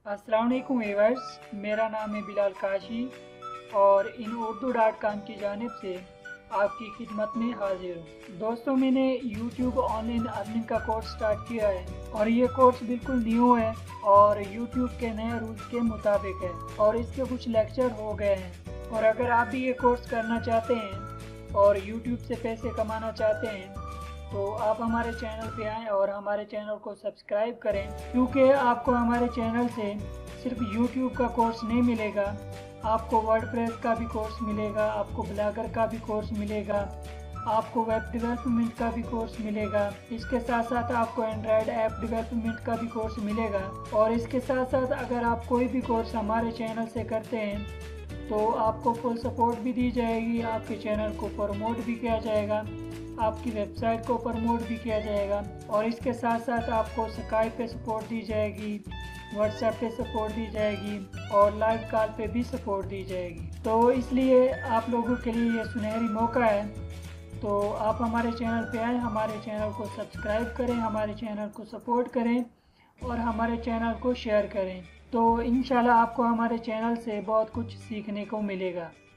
अस्सलाम वालेकुम व्यूअर्स, मेरा नाम है बिलाल काशी और इन urdu.com की जानिब से आपकी खिदमत में हाजिर हूँ। दोस्तों, मैंने YouTube ऑनलाइन अर्निंग का कोर्स स्टार्ट किया है और ये कोर्स बिल्कुल न्यू है और YouTube के नए रूल्स के मुताबिक है और इसके कुछ लेक्चर हो गए हैं। और अगर आप भी ये कोर्स करना चाहते हैं और YouTube से पैसे कमाना चाहते हैं तो आप हमारे चैनल पे आएँ और हमारे चैनल को सब्सक्राइब करें, क्योंकि आपको हमारे चैनल से सिर्फ YouTube का कोर्स नहीं मिलेगा, आपको वर्डप्रेस का भी कोर्स मिलेगा, आपको ब्लॉगर का भी कोर्स मिलेगा, आपको वेब डेवलपमेंट का भी कोर्स मिलेगा। इसके साथ साथ आपको एंड्रॉयड ऐप डेवलपमेंट का भी कोर्स मिलेगा। और इसके साथ साथ अगर आप कोई भी कोर्स हमारे चैनल से करते हैं तो आपको फुल सपोर्ट भी दी जाएगी, आपके चैनल को प्रमोट भी किया जाएगा, आपकी वेबसाइट को प्रमोट भी किया जाएगा। और इसके साथ साथ आपको स्काइप पे सपोर्ट दी जाएगी, व्हाट्सएप पे सपोर्ट दी जाएगी और लाइव कॉल पे भी सपोर्ट दी जाएगी। तो इसलिए आप लोगों के लिए ये सुनहरी मौका है। तो आप हमारे चैनल पे आएँ, हमारे चैनल को सब्सक्राइब करें, हमारे चैनल को सपोर्ट करें और हमारे चैनल को शेयर करें। तो इंशाल्लाह आपको हमारे चैनल से बहुत कुछ सीखने को मिलेगा।